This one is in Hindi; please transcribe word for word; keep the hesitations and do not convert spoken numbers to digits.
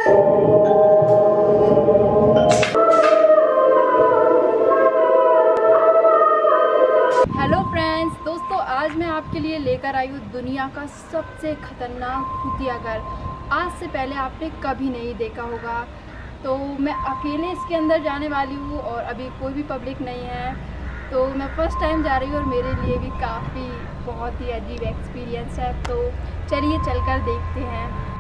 हेलो फ्रेंड्स, दोस्तों आज मैं आपके लिए लेकर आई हूँ दुनिया का सबसे खतरनाक भूतिया घर। आज से पहले आपने कभी नहीं देखा होगा। तो मैं अकेले इसके अंदर जाने वाली हूँ और अभी कोई भी पब्लिक नहीं है। तो मैं फ़र्स्ट टाइम जा रही हूँ और मेरे लिए भी काफ़ी बहुत ही अजीब एक्सपीरियंस है। तो चलिए चलकर देखते हैं।